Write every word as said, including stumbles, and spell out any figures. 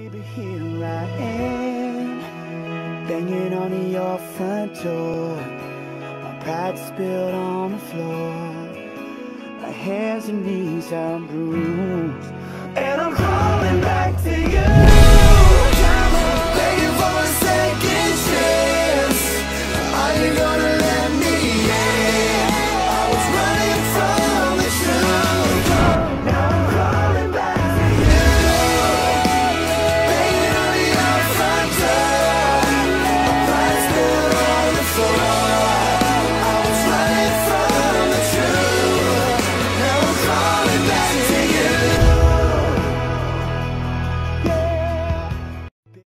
baby, here I am, banging on your front door. My pride spilled on the floor. My hands and knees are bruised.